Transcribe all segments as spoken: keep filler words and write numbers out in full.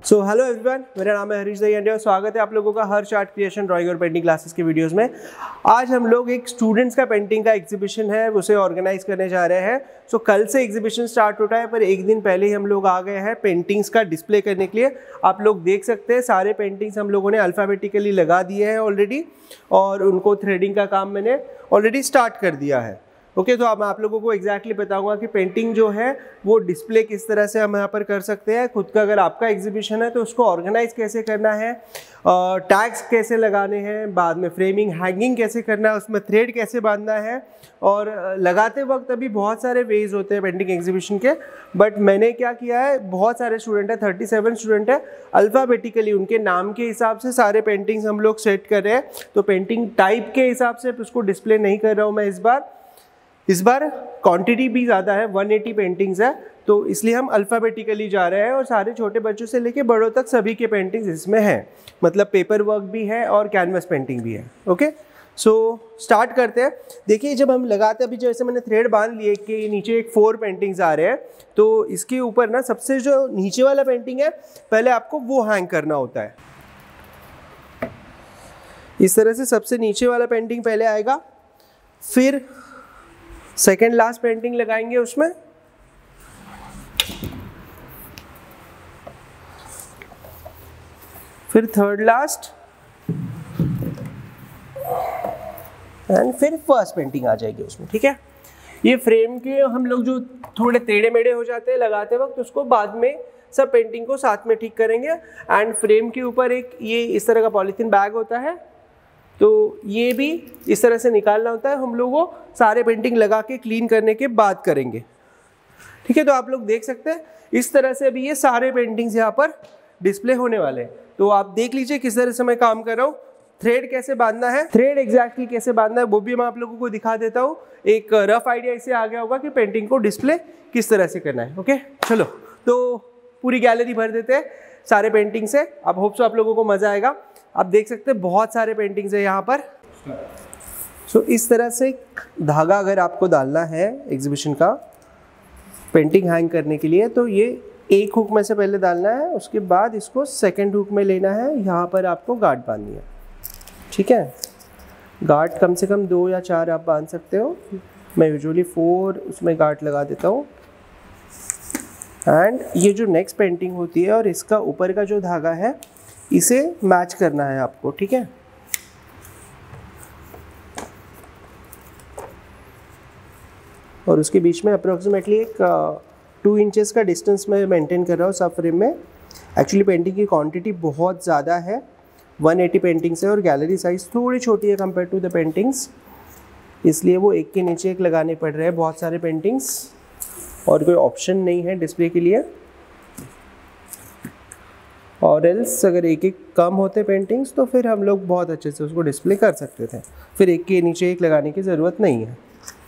So hello everyone, मेरा नाम है हरीश दहीहंडे और स्वागत है आप लोगों का हर आर्ट क्रिएशन ड्राइंग और पेंटिंग क्लासेस के वीडियोस में। आज हम लोग एक स्टूडेंट्स का पेंटिंग का एग्जीबिशन है उसे ऑर्गेनाइज करने जा रहे हैं। सो so, कल से एग्जीबिशन स्टार्ट होता है, पर एक दिन पहले ही हम लोग आ गए हैं पेंटिंग्स का डिस्प्ले करने के लिए। आप लोग देख सकते हैं सारे पेंटिंग्स हम लोगों ने अल्फ़ाबेटिकली लगा दिए हैं ऑलरेडी, और उनको थ्रेडिंग का काम मैंने ऑलरेडी स्टार्ट कर दिया है। ओके okay, तो अब मैं आप लोगों को एग्जैक्टली exactly बताऊंगा कि पेंटिंग जो है वो डिस्प्ले किस तरह से हम यहाँ पर कर सकते हैं। खुद का अगर आपका एग्जीबिशन है तो उसको ऑर्गेनाइज कैसे करना है, टैग्स कैसे लगाने हैं, बाद में फ्रेमिंग हैंगिंग कैसे करना है, उसमें थ्रेड कैसे बांधना है, और लगाते वक्त अभी बहुत सारे वेज होते हैं पेंटिंग एग्जीबिशन के। बट मैंने क्या किया है, बहुत सारे स्टूडेंट है, थर्टी सेवन स्टूडेंट है, अल्फ़ाबेटिकली उनके नाम के हिसाब से सारे पेंटिंग्स हम लोग सेट कर रहे हैं। तो पेंटिंग टाइप के हिसाब से उसको डिस्प्ले नहीं कर रहा हूँ मैं इस बार। इस बार क्वांटिटी भी ज़्यादा है, वन एटी पेंटिंग्स है, तो इसलिए हम अल्फ़ाबेटिकली जा रहे हैं और सारे छोटे बच्चों से लेके बड़ों तक सभी के पेंटिंग्स इसमें हैं। मतलब पेपर वर्क भी है और कैनवस पेंटिंग भी है। ओके, सो स्टार्ट करते हैं। देखिए जब हम लगाते हैं, अभी जैसे मैंने थ्रेड बांध लिए कि नीचे एक फोर पेंटिंग्स आ रहे हैं, तो इसके ऊपर ना सबसे जो नीचे वाला पेंटिंग है पहले आपको वो हैंग करना होता है। इस तरह से सबसे नीचे वाला पेंटिंग पहले आएगा, फिर सेकेंड लास्ट पेंटिंग लगाएंगे उसमें, फिर थर्ड लास्ट, एंड फिर फर्स्ट पेंटिंग आ जाएगी उसमें। ठीक है, ये फ्रेम के हम लोग जो थोड़े टेढ़े मेढ़े हो जाते हैं लगाते वक्त, उसको बाद में सब पेंटिंग को साथ में ठीक करेंगे। एंड फ्रेम के ऊपर एक ये इस तरह का पॉलीथीन बैग होता है, तो ये भी इस तरह से निकालना होता है। हम लोग वो सारे पेंटिंग लगा के क्लीन करने के बाद करेंगे। ठीक है, तो आप लोग देख सकते हैं इस तरह से अभी ये सारे पेंटिंग्स यहाँ पर डिस्प्ले होने वाले हैं। तो आप देख लीजिए किस तरह से मैं काम कर रहा हूँ। थ्रेड कैसे बांधना है, थ्रेड एग्जैक्टली कैसे बांधना है वो भी मैं आप लोगों को दिखा देता हूँ। एक रफ आइडिया इससे आ गया होगा कि पेंटिंग को डिस्प्ले किस तरह से करना है। ओके चलो, तो पूरी गैलरी भर देते हैं सारे पेंटिंग से। अब होप सो आप लोगों को मज़ा आएगा। आप देख सकते हैं बहुत सारे पेंटिंग्स है यहाँ पर। सो so, इस तरह से धागा अगर आपको डालना है एग्जीबिशन का पेंटिंग हैंग करने के लिए, तो ये एक हुक में से पहले डालना है, उसके बाद इसको सेकंड हुक में लेना है। यहाँ पर आपको गार्ड बांधनी है। ठीक है, गार्ड कम से कम दो या चार आप बांध सकते हो। मैं यूजुअली फोर उसमें गार्ड लगा देता हूँ। एंड ये जो नेक्स्ट पेंटिंग होती है और इसका ऊपर का जो धागा है, इसे मैच करना है आपको। ठीक है, और उसके बीच में अप्रोक्सीमेटली एक टू इंचेस का डिस्टेंस मैं मेंटेन कर रहा हूँ सब फ्रेम में। एक्चुअली पेंटिंग की क्वांटिटी बहुत ज़्यादा है, वन एटी पेंटिंग्स है, और गैलरी साइज थोड़ी छोटी है कंपेयर टू द पेंटिंग्स, इसलिए वो एक के नीचे एक लगाने पड़ रहे हैं बहुत सारे पेंटिंग्स, और कोई ऑप्शन नहीं है डिस्प्ले के लिए। और एल्स अगर एक एक कम होते पेंटिंग्स तो फिर हम लोग बहुत अच्छे से उसको डिस्प्ले कर सकते थे, फिर एक के नीचे एक लगाने की ज़रूरत नहीं है।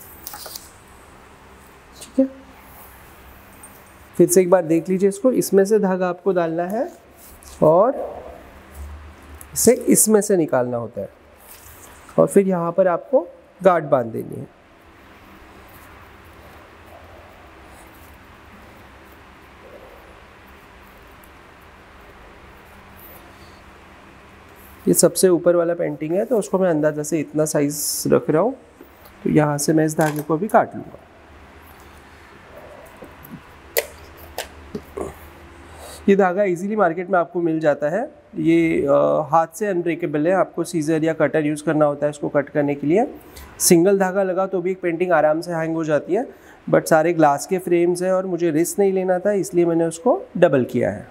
ठीक है, फिर से एक बार देख लीजिए इसको। इसमें से धागा आपको डालना है और इसे इसमें से निकालना होता है, और फिर यहाँ पर आपको गार्ड बांध देनी है। ये सबसे ऊपर वाला पेंटिंग है, तो उसको मैं अंदाज़ा से इतना साइज रख रहा हूँ, तो यहाँ से मैं इस धागे को भी काट लूँगा। ये धागा इजीली मार्केट में आपको मिल जाता है। ये आ, हाथ से अनब्रेकेबल है, आपको सीजर या कटर यूज़ करना होता है इसको कट करने के लिए। सिंगल धागा लगा तो भी एक पेंटिंग आराम से हैंग हो जाती है, बट सारे ग्लास के फ्रेम्स हैं और मुझे रिस्क नहीं लेना था, इसलिए मैंने उसको डबल किया है।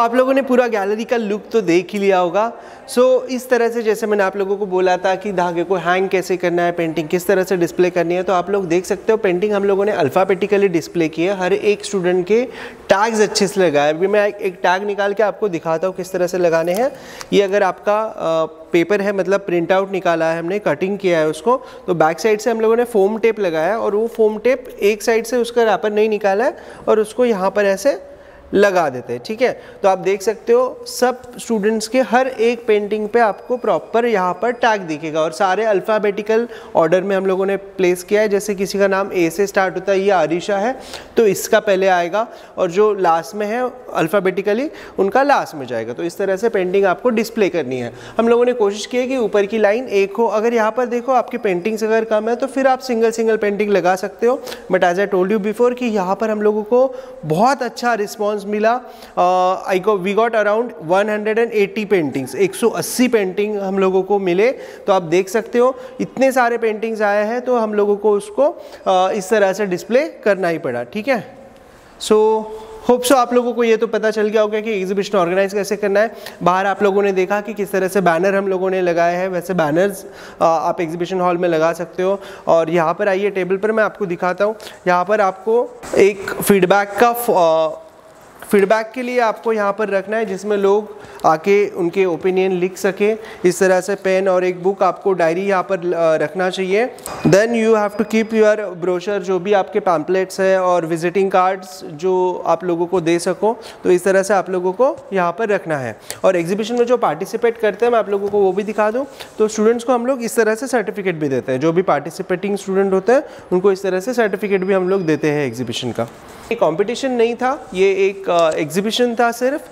आप लोगों ने पूरा गैलरी का लुक तो देख ही लिया होगा। सो so, इस तरह से जैसे मैंने आप लोगों को बोला था कि धागे को हैंग कैसे करना है, पेंटिंग किस तरह से डिस्प्ले करनी है, तो आप लोग देख सकते हो पेंटिंग हम लोगों ने अल्फ़ाबेटिकली डिस्प्ले की है। हर एक स्टूडेंट के टैग्स अच्छे से लगाए। अभी मैं एक टैग निकाल के आपको दिखाता हूँ किस तरह से लगाने हैं। ये अगर आपका पेपर है, मतलब प्रिंट आउट निकाला है हमने, कटिंग किया है उसको, तो बैक साइड से हम लोगों ने फोम टेप लगाया और वो फोम टेप एक साइड से उसका रैपर नहीं निकाला है और उसको यहाँ पर ऐसे लगा देते हैं, ठीक है। तो आप देख सकते हो सब स्टूडेंट्स के हर एक पेंटिंग पे आपको प्रॉपर यहाँ पर टैग दिखेगा और सारे अल्फ़ाबेटिकल ऑर्डर में हम लोगों ने प्लेस किया है। जैसे किसी का नाम ए से स्टार्ट होता है, ये आरिशा है तो इसका पहले आएगा और जो लास्ट में है अल्फ़ाबेटिकली उनका लास्ट में जाएगा। तो इस तरह से पेंटिंग आपको डिस्प्ले करनी है। हम लोगों ने कोशिश की है कि ऊपर की लाइन एक हो। अगर यहाँ पर देखो आपकी पेंटिंग्स अगर कम है तो फिर आप सिंगल सिंगल पेंटिंग लगा सकते हो, but as I told you before कि यहाँ पर हम लोगों को बहुत अच्छा रिस्पॉन्स मिला। I go we got around one hundred eighty paintings, एक सौ अस्सी पेंटिंग हम लोगों को मिले। तो आप देख सकते हो इतने सारे पेंटिंग्स आए हैं तो हम लोगों को उसको uh, इस तरह से डिस्प्ले करना ही पड़ा, ठीक है। सो होप सो आप लोगों को ये तो पता चल गया होगा कि एग्जीबिशन ऑर्गेनाइज कैसे करना है। बाहर आप लोगों ने देखा कि किस तरह से बैनर हम लोगों ने लगाए हैं, वैसे बैनर्स आप एग्जीबिशन हॉल में लगा सकते हो। और यहाँ पर आइए टेबल पर, मैं आपको दिखाता हूँ। यहाँ पर आपको एक फीडबैक का फीडबैक के लिए आपको यहाँ पर रखना है जिसमें लोग आके उनके ओपिनियन लिख सके। इस तरह से पेन और एक बुक, आपको डायरी यहाँ पर रखना चाहिए। Then you have to keep your brochure, जो भी आपके पैम्पलेट्स है और विजिटिंग कार्ड्स जो आप लोगों को दे सको, तो इस तरह से आप लोगों को यहाँ पर रखना है। और एग्जीबिशन में जो पार्टिसिपेट करते हैं मैं आप लोगों को वो भी दिखा दूँ। तो स्टूडेंट्स को हम लोग इस तरह से सर्टिफिकेट भी देते हैं, जो भी पार्टिसिपेटिंग स्टूडेंट होते हैं उनको इस तरह से सर्टिफिकेट भी हम लोग देते हैं एग्जीबिशन का। ये कॉम्पिटिशन नहीं था, ये एक एग्जीबिशन था सिर्फ।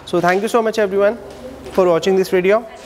So thank you so much everyone for watching this video.